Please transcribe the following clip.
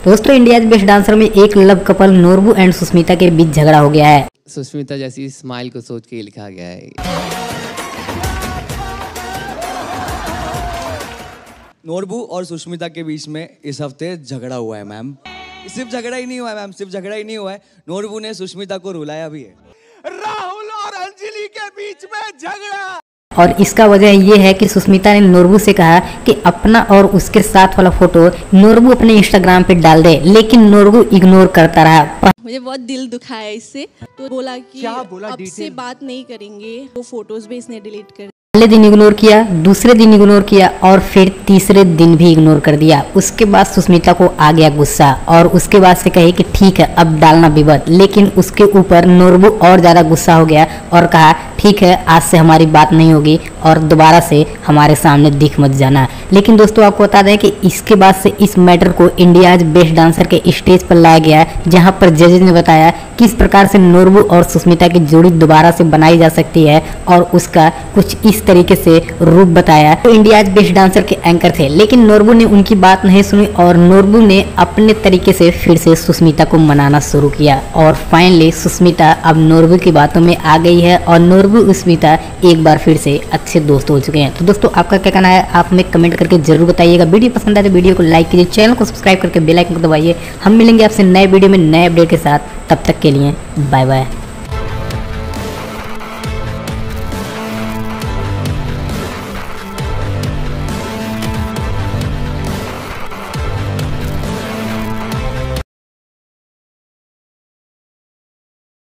दोस्तों India best dancer में एक love couple Norbu and Sushmita के बीच झगड़ा हो गया है। सुष्मिता जैसी स्माइल को सोच के लिखा गया है। नोरबू और सुष्मिता के बीच में इस हफ्ते झगड़ा हुआ है मैम। सिर्फ झगड़ा ही नहीं हुआ है मैम, सिर्फ झगड़ा ही नहीं हुआ है, नोरबू ने सुष्मिता को रुलाया भी है। राहुल और अंजलि के बीच में झगड़ा। और इसका वजह ये है कि सुष्मिता ने नोरबू से कहा कि अपना और उसके साथ वाला फोटो नोरबू अपने इंस्टाग्राम पे डाल दे, लेकिन नोरबू इग्नोर करता रहा। मुझे बहुत दिल दुखाया इससे, तो बोला कि अब से बात नहीं करेंगे, वो फोटोज भी इसने डिलीट कर। पहले दिन इग्नोर किया, दूसरे दिन इग्नोर किया और फिर तीसरे दिन भी इग्नोर कर दिया। उसके बाद सुष्मिता को आ गया गुस्सा और उसके बाद से कहे कि ठीक है अब डालना विवाद, लेकिन उसके ऊपर नोरबू और ज़्यादा गुस्सा हो गया और कहा ठीक है आज से हमारी बात नहीं होगी और दोबारा से हमारे सामने दिख मत जाना। लेकिन दोस्तों आपको बता दें कि इसके बाद से इस मैटर को इंडियाज बेस्ट डांसर के स्टेज पर लाया गया, जहां पर जजेस ने बताया किस प्रकार से नोरबू और सुष्मिता की जोड़ी दोबारा से बनाई जा सकती है और उसका कुछ इस तरीके से रूप बताया। तो इंडियाज बेस्ट डांसर के एंकर थे, लेकिन नोरबू ने उनकी बात नहीं सुनी और नोरबू ने अपने तरीके से फिर से सुष्मिता को मनाना शुरू किया और फाइनली सुष्मिता अब नोरबू की बातों में आ गई है और नोरबू सुष्मिता एक बार फिर से अच्छे दोस्त हो चुके हैं। तो दोस्तों आपका क्या कहना है, आप हमें कमेंट करके जरूर बताइएगा। वीडियो पसंद आए तो वीडियो को लाइक कीजिए, चैनल को सब्सक्राइब करके बेल आइकन को दबाइए। हम मिलेंगे आपसे नए वीडियो में नए अपडेट के साथ, तब तक के लिए बाय बाय।